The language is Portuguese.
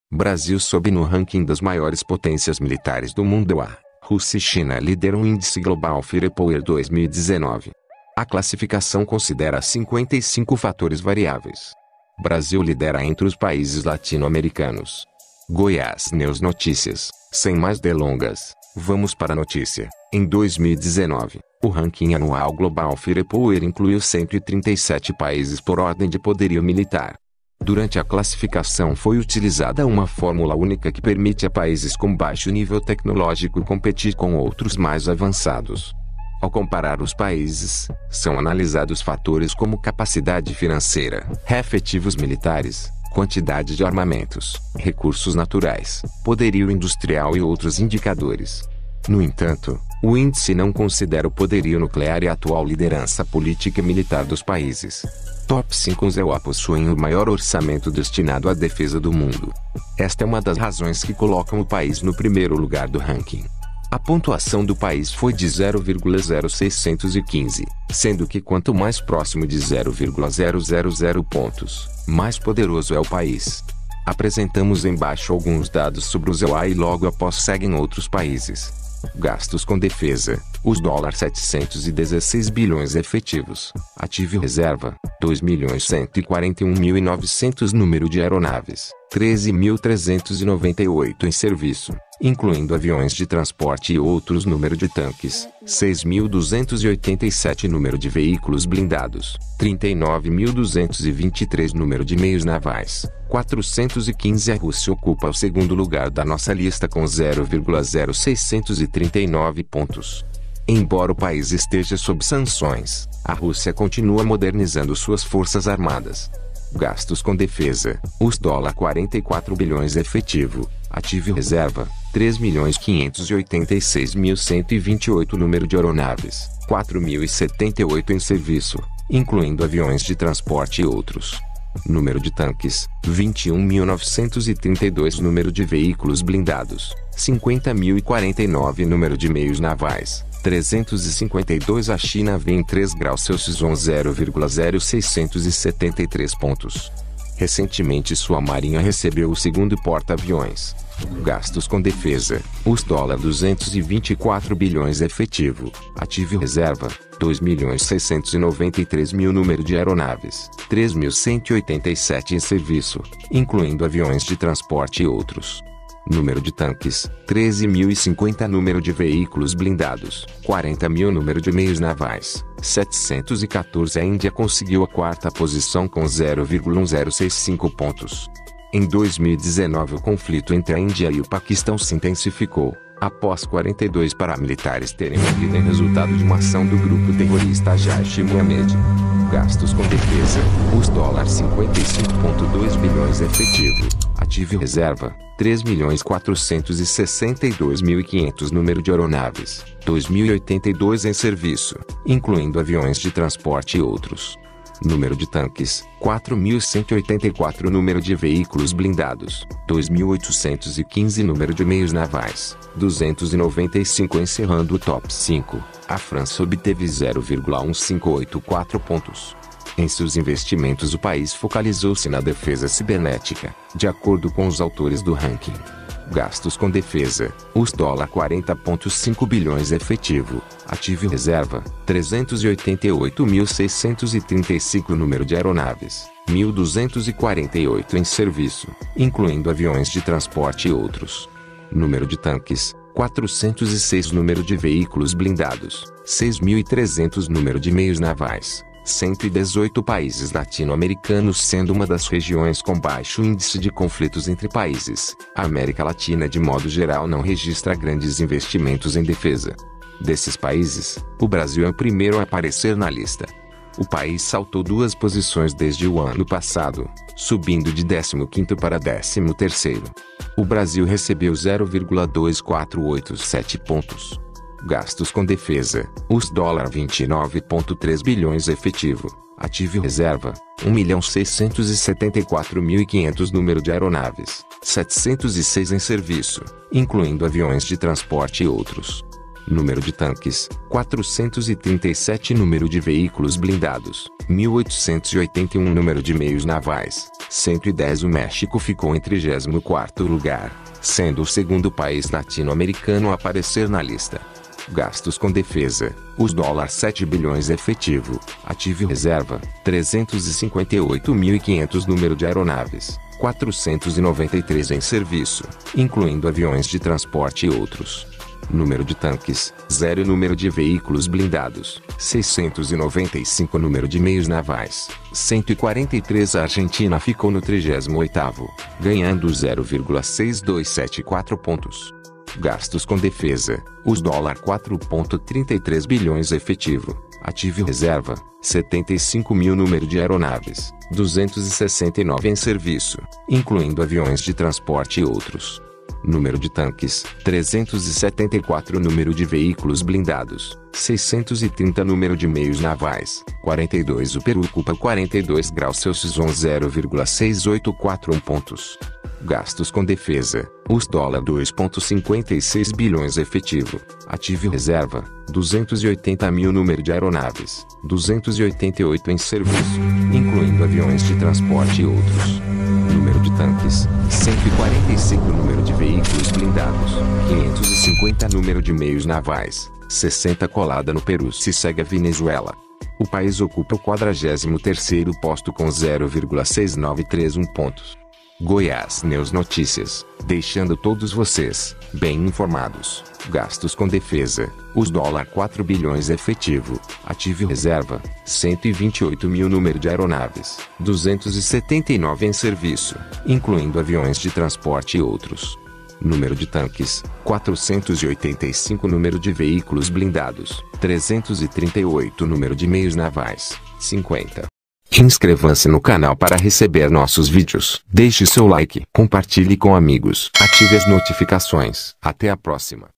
Brasil sobe no ranking das maiores potências militares do mundo. A Rússia e China lideram o Índice Global Firepower 2019. A classificação considera 55 fatores variáveis. Brasil lidera entre os países latino-americanos. Goiás News Notícias. Sem mais delongas, vamos para a notícia. Em 2019, o ranking anual Global Firepower incluiu 137 países por ordem de poderio militar. Durante a classificação foi utilizada uma fórmula única que permite a países com baixo nível tecnológico competir com outros mais avançados. Ao comparar os países, são analisados fatores como capacidade financeira, efetivos militares, quantidade de armamentos, recursos naturais, poderio industrial e outros indicadores. No entanto, o índice não considera o poderio nuclear e a atual liderança política e militar dos países. Top 5 ZEUA possuem o maior orçamento destinado à defesa do mundo. Esta é uma das razões que colocam o país no primeiro lugar do ranking. A pontuação do país foi de 0,0615, sendo que quanto mais próximo de 0,000 pontos, mais poderoso é o país. Apresentamos embaixo alguns dados sobre o ZEUA e logo após seguem outros países. Gastos com defesa, os $716 bilhões efetivos. Ativo e reserva, 2.141.900 número de aeronaves, 13.398 em serviço, incluindo aviões de transporte e outros número de tanques, 6.287 número de veículos blindados, 39.223 número de meios navais, 415. A Rússia ocupa o segundo lugar da nossa lista com 0,0639 pontos. Embora o país esteja sob sanções, a Rússia continua modernizando suas forças armadas. Gastos com defesa, os $44 bilhões efetivo, ativo e reserva, 3.586.128 número de aeronaves, 4.078 em serviço, incluindo aviões de transporte e outros. Número de tanques, 21.932 número de veículos blindados, 50.049 número de meios navais, 352. A China vem em 3 graus Celsius 0,0673 pontos. Recentemente sua marinha recebeu o segundo porta-aviões. Gastos com defesa, os $224 bilhões efetivo, ativo e reserva, 2.693.000 número de aeronaves, 3.187 em serviço, incluindo aviões de transporte e outros. Número de tanques, 13.050 número de veículos blindados, 40.000 número de meios navais, 714. A Índia conseguiu a quarta posição com 0,1065 pontos. Em 2019 o conflito entre a Índia e o Paquistão se intensificou, após 42 paramilitares terem morrido em resultado de uma ação do grupo terrorista Jaish-e-Mohammed. Gastos com defesa, os $55,2 bilhões efetivo, ativo e reserva, 3.462.500 número de aeronaves, 2.082 em serviço, incluindo aviões de transporte e outros. Número de tanques, 4.184 número de veículos blindados, 2.815 número de meios navais, 295. Encerrando o top 5, a França obteve 0,1584 pontos. Em seus investimentos o país focalizou-se na defesa cibernética, de acordo com os autores do ranking. Gastos com defesa, os $40,5 bilhões efetivo, ativo e reserva, 388.635 número de aeronaves, 1.248 em serviço, incluindo aviões de transporte e outros. Número de tanques, 406 número de veículos blindados, 6.300 número de meios navais, 118 países latino-americanos sendo uma das regiões com baixo índice de conflitos entre países. A América Latina de modo geral não registra grandes investimentos em defesa. Desses países, o Brasil é o primeiro a aparecer na lista. O país saltou 2 posições desde o ano passado, subindo de 15º para 13º. O Brasil recebeu 0,2487 pontos. Gastos com defesa, os $29,3 bilhões efetivo, ativo e reserva, 1.674.500 número de aeronaves, 706 em serviço, incluindo aviões de transporte e outros. Número de tanques, 437. Número de veículos blindados, 1881. Número de meios navais, 110. O México ficou em 34º lugar, sendo o segundo país latino-americano a aparecer na lista. Gastos com defesa, os dólares 7 bilhões efetivo, ativo e reserva, 358.500. Número de aeronaves, 493 em serviço, incluindo aviões de transporte e outros. Número de tanques, 0. Número de veículos blindados, 695. Número de meios navais, 143. A Argentina ficou no 38º, ganhando 0,6274 pontos. Gastos com defesa, os dólares 4,33 bilhões efetivo, ativo e reserva, 75.000. Número de aeronaves, 269 em serviço, incluindo aviões de transporte e outros. Número de tanques, 374. Número de veículos blindados, 630. Número de meios navais, 42. O Peru ocupa 42 graus Celsius, 0,6841 pontos. Gastos com defesa, os dólares 2,56 bilhões efetivo, ativo e reserva, 280.000. Número de aeronaves, 288 em serviço, incluindo aviões de transporte e outros. Número de tanques, 145. Número de veículos blindados, 550. Número de meios navais, 60. Colada no Peru se segue a Venezuela. O país ocupa o 43º posto com 0,6931 pontos. Goiás News Notícias, deixando todos vocês bem informados. Gastos com defesa, os dólares 4 bilhões efetivo, ativo e reserva, 128.000. Número de aeronaves, 279 em serviço, incluindo aviões de transporte e outros. Número de tanques, 485. Número de veículos blindados, 338. Número de meios navais, 50. Inscreva-se no canal para receber nossos vídeos. Deixe seu like, compartilhe com amigos, ative as notificações. Até a próxima.